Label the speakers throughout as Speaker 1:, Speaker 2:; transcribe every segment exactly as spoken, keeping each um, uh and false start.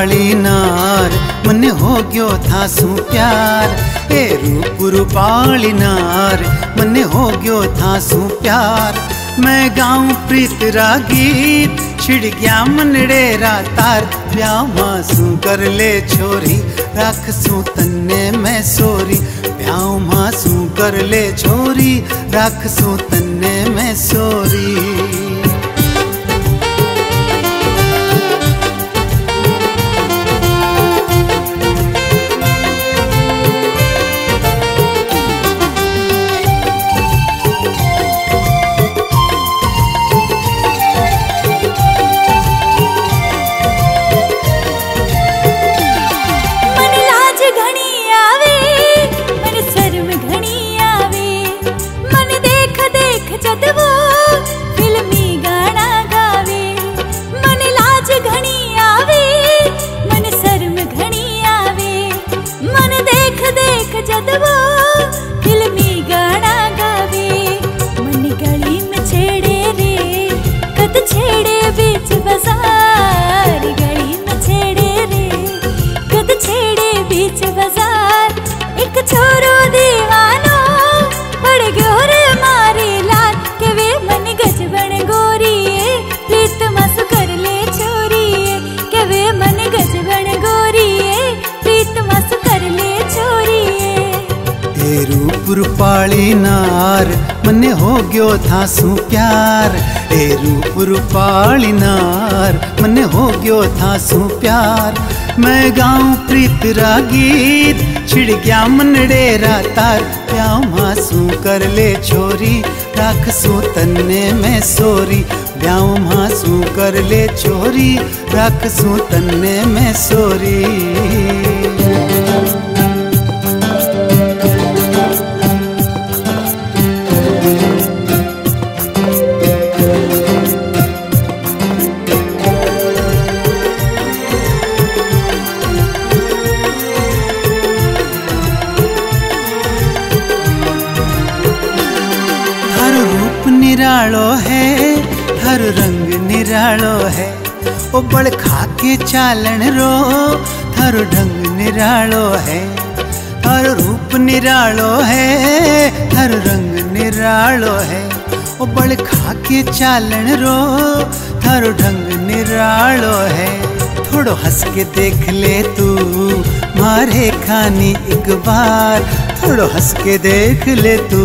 Speaker 1: रूपाली नार मन हो गयो था सू प्यार। ए रूप रूपाली नार मन हो गयो था सू प्यार। मैं गाऊं प्रीत रा गीत छिड़ गया मनड़े रा तार। ब्याह मासू कर ले छोरी रख सू तन्ने मैं सोरी। ब्याह मासू कर ले छोरी रख सू तन्ने मैं सोरी। रूपाली नार मन हो गयो था सू प्यार। ए रूप रूपाली नार मन हो गयो था सू प्यार। मैं गाऊं प्रीत रा गीत छिड़ गया मनड़े रा तार। प्याव मासू कर ले छोरी रख सू तन्ने मैं सोरी। ब्याह मासू कर ले छोरी रख सू तन्ने मैं सोरी। निरालो है हर रंग निरालो है। ओ बड़ खाके चालन रो हर ढंग निरालो है। हर रूप निरालो है हर रंग निरालो है। ओ बड़ खाके चालन रो हर ढंग निरालो है। थोड़ो हंस के देख ले तू मारे खानी एक बार। थोड़ो हंस के देख ले तू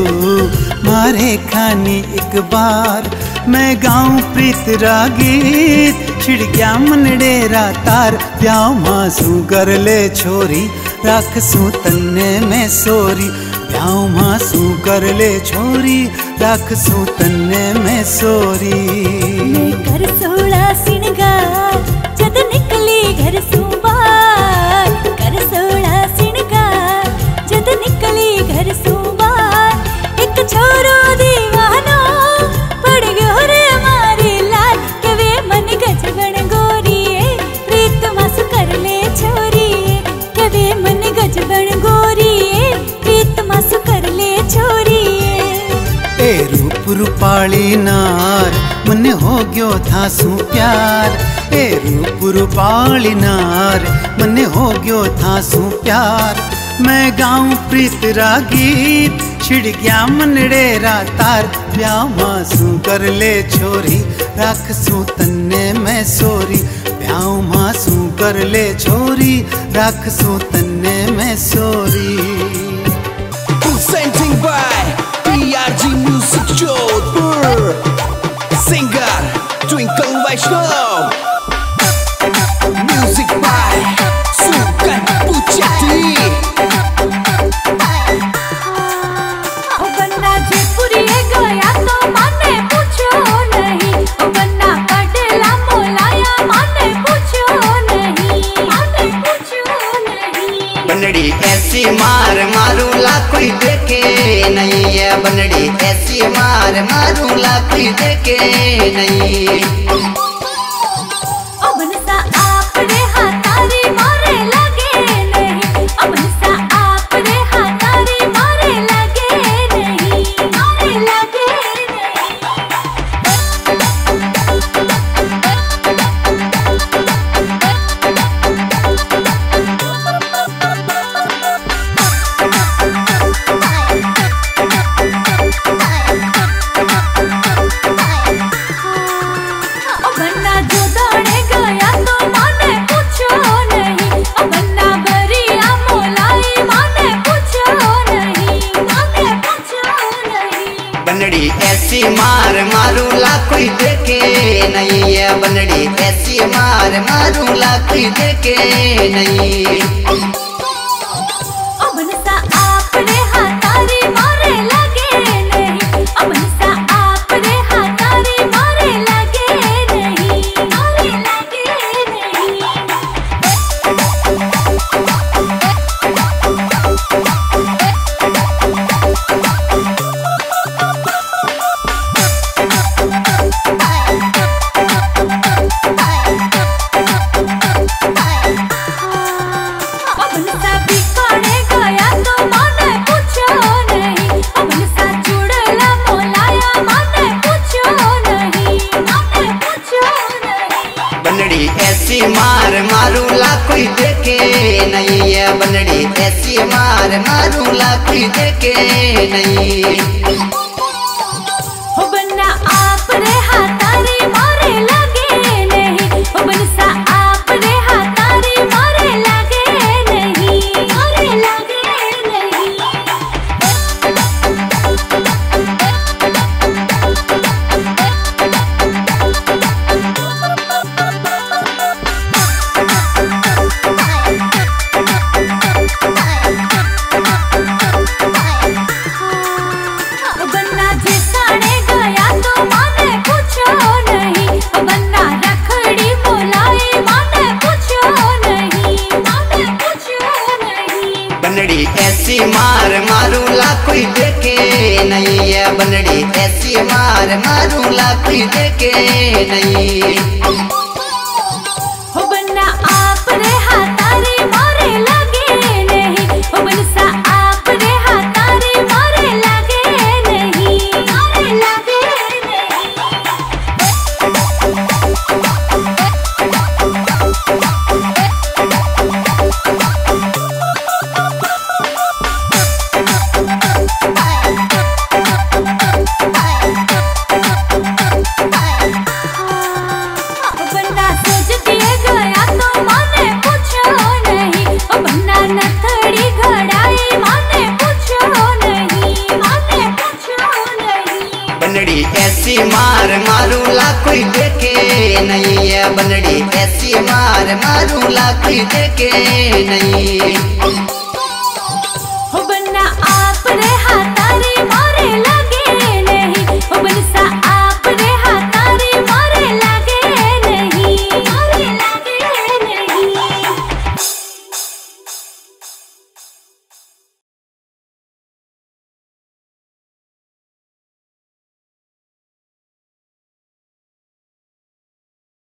Speaker 1: मारे खानी एक बार। मैं गाऊं प्रीत रा गीत छिड़ गया मनड़े रा तार। ब्याह मासू कर ले छोरी रख सू तन्ने मैं सोरी। ब्याह मासू कर ले छोरी रख सू तन्ने मैं सोरी।
Speaker 2: मैं कर सोला सिंगार जद निकली घर सू बार। कर सोला सिंगार जद निकली घर सू बार। एक छोरो दीवानो पड़ गयो रे मारे लाल। के वे मन गजबन गोरी प्रीत मासू कर ले छोरी। के वे मन गजबन गोरी प्रीत मासू कर ले छोरी।
Speaker 1: ए रूप रूपाली नार मन हो गयो था सू प्यार। ए रूप रूपाली नार मन हो गयो था सू प्यार। मैं गाऊं प्रीत रा गीत छिड़ गया मनड़े रा तार। ब्याह मासू कर ले छोरी रख सू तन्ने मैं सोरी। ब्याह मासू कर ले छोरी रख सू तन्ने मैं सोरी।
Speaker 3: Presenting by P R G Music Jodhpur. Singer Twinkle Vaishnav. Music by Sukan Puchati.
Speaker 4: बनड़ी ऐसी मार मारूला कोई देखे नहीं है। बनड़ी ऐसी मार मारूला कोई देखे नहीं।
Speaker 2: अबन सा आपरे हाथारी मारे लगे नहीं। अबन सा आपरे हाथारी मारे लगे नहीं। मारे लगे नहीं।
Speaker 4: देखे नहीं है बनड़ी ऐसी मार मारूला कोई देखे नहीं।
Speaker 2: अबन सा आपने हाथारी मारे लगे नहीं, अबन सा आपने हाथारी मारे लगे नहीं, मारे लगे नहीं। अबन सा बिकाने गया तो माने पूछो नहीं, अबन सा चुड़ला मोलाया माने पूछो नहीं, माने पूछो नहीं।
Speaker 4: बनड़ी ऐसी मार मारूला कोई देखे नहीं है बनड़ी ऐसी मार मारूला कोई देखे नहीं।
Speaker 2: हो बन्ना आपने हाथारी मारे लगे नहीं, हो बनसा आपने हाथारी मारे लगे नहीं, मारे लगे नहीं। बन्ना जिसाने गया तो माने पूछो नहीं, बन्ना रखड़ी बोलाई माने पूछो नहीं, माने पूछो नहीं।
Speaker 4: बनड़ी ऐसी मार मारूला कोई देखे नहीं है बनड़ी ऐसी मार मारूला कोई देखे नहीं।
Speaker 2: हो बन्ना आपने हाथारी मारे लगे नहीं, हो बनसा आपने हाथारी मारे लगे नहीं, मारे लगे नहीं। बन्ना सोच दिए गया तो माने पूछो नहीं, ओ बन्ना नथड़ी घड़ाई माने पूछो नहीं, माने पूछो नहीं।
Speaker 4: बनड़ी ऐसी मार मारूला कोई देखे नहीं है बनड़ी ऐसी मार मारूला कोई देखे नहीं।